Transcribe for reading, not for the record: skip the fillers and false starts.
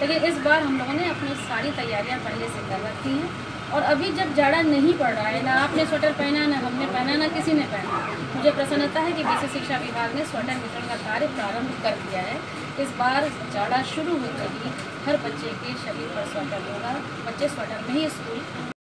लेकिन इस बार हम लोगों ने अपनी सारी तैयारियां पहले से कर रखी हैं और अभी जब जाड़ा नहीं पड़ रहा है, ना आपने स्वेटर पहना, ना हमने पहना, ना किसी ने पहना, मुझे प्रसन्नता है कि बीसी शिक्षा विभाग ने स्वेटर वितरण का कार्य प्रारंभ कर दिया है। इस बार जाड़ा शुरू होते ही हर बच्चे के शरीर पर स्वेटर होगा, बच्चे स्वेटर में ही स्कूल